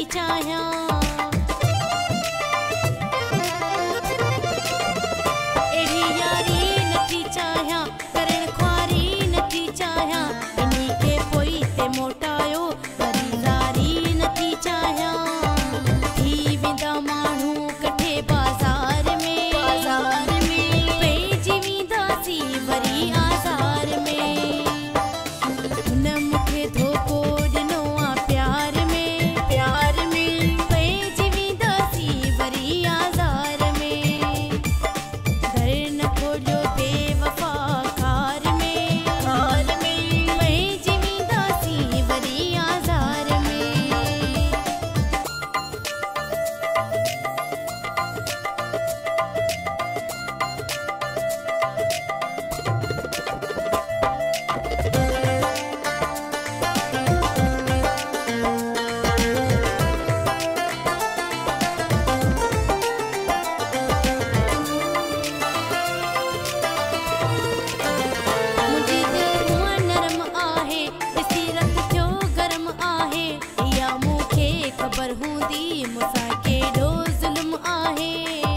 चाहिया। एड़ी यारी नथी चाहिया, करण ख्वारी नथी चाहिया, इन्हीं के पोई ते मोटायो वरी ज़ारी नथी चाहिया। थी वेंदा माण्हू कठे बाज़ार में पइजी वेंदासीं वरी आज़ार में। हुन मूंखे धोखो ॾिनो आ प्यार में पइजी वेंदासीं वरी आज़ार में। घर न खोलियो बेवफ़ा कार में पइजी वेंदासीं वरी आज़ार में। मुझे दिल हुआ नरम आहे, ॾिसी रत थियो गरम आहे, इहा मूंखे ख़बर हूंदी मूंसां केॾो ज़ुल्म आहे।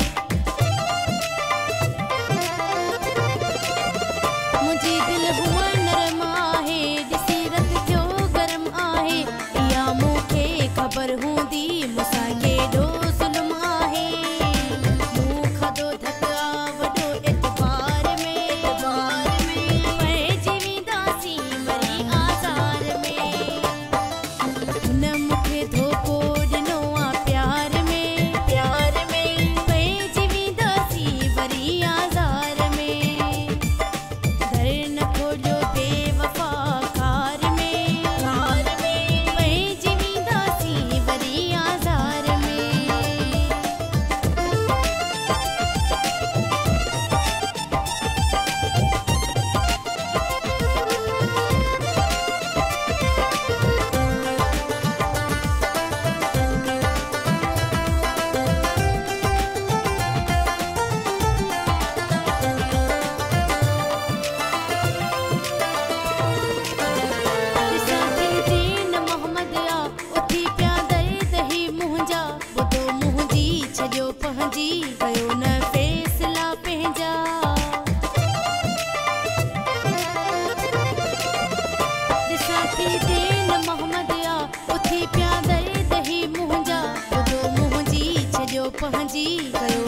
मुंहिंजी दिल हुआ नरम आहे, ॾिसी रत थियो गरम आहे, इहा मूंखे ख़बर हूंदी मूंसां केॾो ज़ुल्म आहे। मूं खाधो धका वॾो एतबार में पइजी वेंदासीं वरी आज़ार में। हुन मूंखे धोखो ॾिनो आ प्यार में पइजी वेंदासीं वरी आज़ार में। घर न खोलियो बेवफ़ा कार में पइजी वेंदासीं वरी आज़ार में। ॾिसां थी दीन मोहम्मद आ, उथी पिया दर्द ही मुंहिंजा, ॿुधो मुंहिंजी छॾियो पंहिंजी, कयो न फ़ैसिला पंहिंजा। ॾिसां थी दीन मोहम्मद आ, उथी पिया दर्द ही मुंहिंजा, ॿुधो मुंहिंजी छॾियो पंहिंजी, कयो